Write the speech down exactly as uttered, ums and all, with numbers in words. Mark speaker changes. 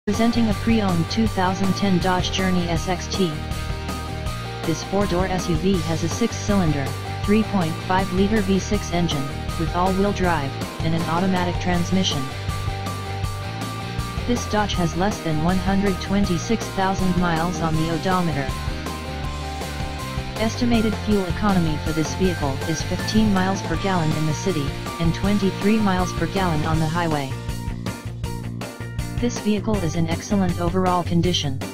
Speaker 1: Presenting a pre-owned two thousand ten Dodge Journey S X T. This four-door S U V has a six-cylinder, three point five liter V six engine, with all-wheel drive, and an automatic transmission. This Dodge has less than one hundred twenty-six thousand miles on the odometer. Estimated fuel economy for this vehicle is fifteen miles per gallon in the city, and twenty-three miles per gallon on the highway. This vehicle is in excellent overall condition.